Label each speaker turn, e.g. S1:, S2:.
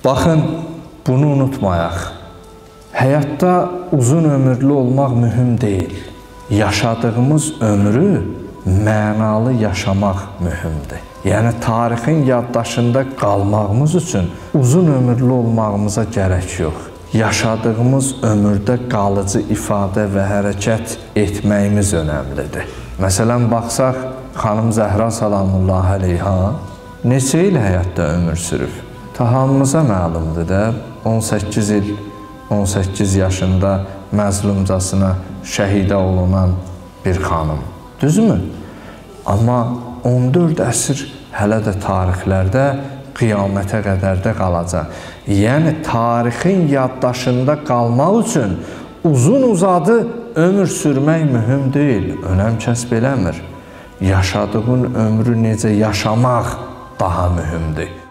S1: Baxın, bunu unutmayaq. Həyatda uzun ömürlü olmaq mühüm deyil. Yaşadığımız ömrü mənalı yaşamaq mühümdür. Yəni, tarixin yaddaşında qalmağımız üçün uzun ömürlü olmağımıza gərək yox. Yaşadığımız ömürdə qalıcı ifadə və hərəkət etməyimiz önəmlidir. Məsələn, baxsaq, xanım Zəhra salamullahi əleyha neçə il həyatda ömür sürüb? Hamımıza məlumdur da, 18 il, 18 yaşında məzlumcasına şəhidə olunan bir xanım. Düzmü? Amma 14 əsr hələ də tarixlərdə qiyamətə qədər də qalacaq. Yəni, tarixin yaddaşında qalmaq üçün uzun-uzadı ömür sürmək mühüm deyil, önəm kəsb eləmir. Yaşadığın ömrü necə yaşamaq daha mühümdür.